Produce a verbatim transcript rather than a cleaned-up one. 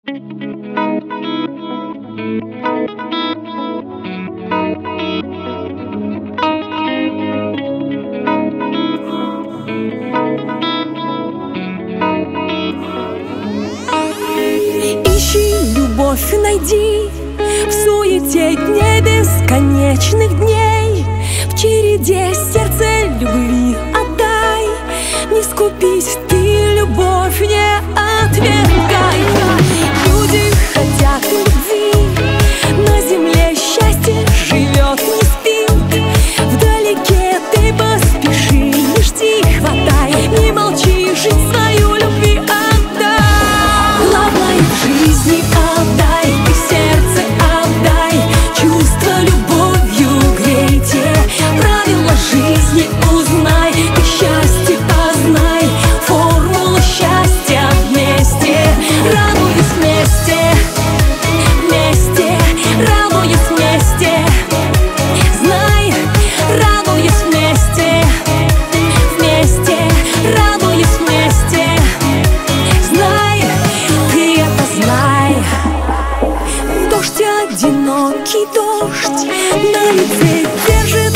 Ищи любовь, найди в суете дней бесконечных дней. В череде сердце любви отдай. Не скупись, ты любовь не отвергай. Люди хотят любви, на земле счастье живет, не спит. Вдалеке ты поспеши, не жди, хватай. Не молчи, жизнь свою любви отдай. Главное в жизни отдай, ты сердце отдай. Чувство любовью грейте, правила жизни узнай. Ты счастье познай, формула счастья вместе. Радуясь вместе, вместе, радуясь вместе. Знай, радуясь вместе, вместе, радуясь вместе. Знай, ты это знай. Дождь, одинокий дождь, на лице держит